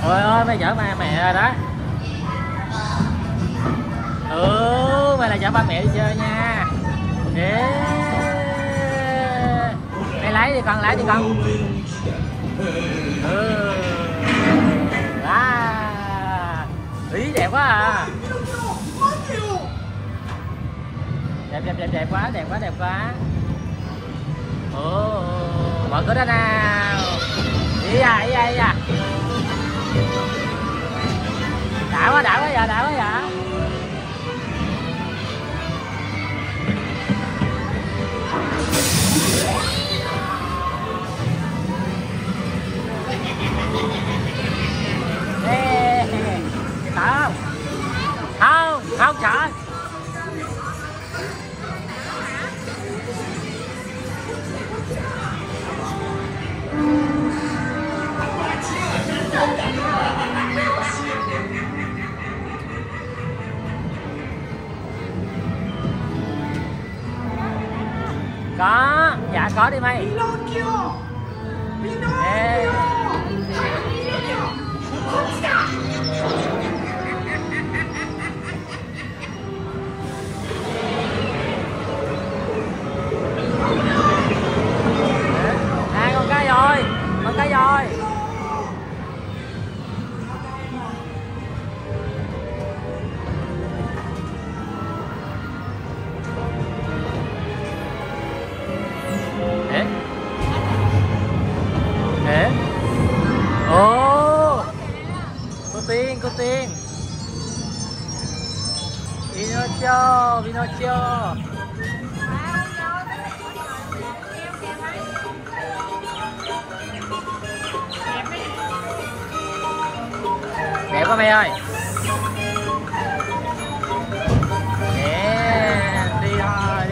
Ôi ơi, mày chở ba mẹ rồi đó. Mày là chở ba mẹ đi chơi nha. Mày lấy đi con, lấy đi con. Ý đẹp quá à. Đẹp quá, đẹp quá. Mở cửa ra nào. Đi à. Đã quá dạ. Sợ không sợ. Có, dạ có đi mày. Con cá voi. Cô Tiên. Pinocchio. Đẹp quá mày ơi. Đi thôi.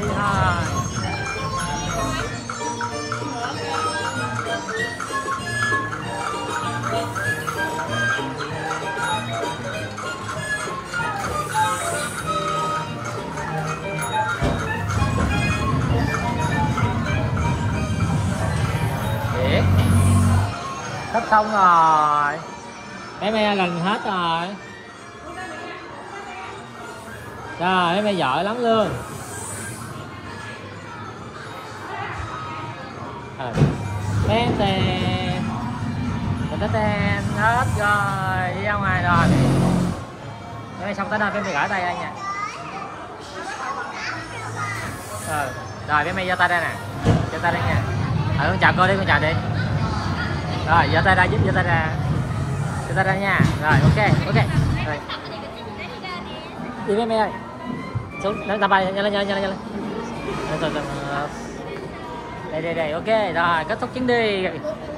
Sắp xong rồi. Mấy gần hết rồi. Trời, mấy giỏi lắm luôn. Tên hết rồi, đi ra ngoài rồi. Mấy xong tới đây mấy gửi tay đây nha. Rồi mấy giơ tay đây nè. Giơ tay đây nha. Con chào cô đi, con chào đi. Rồi, giơ tay ra, giơ tay ra. Giơ tay ra nha. Rồi, ok. Rồi. Đi với mẹ ơi. Xuống, nâng tầm bay, nhanh lên. Đây, ok. Rồi, kết thúc chuyến đi.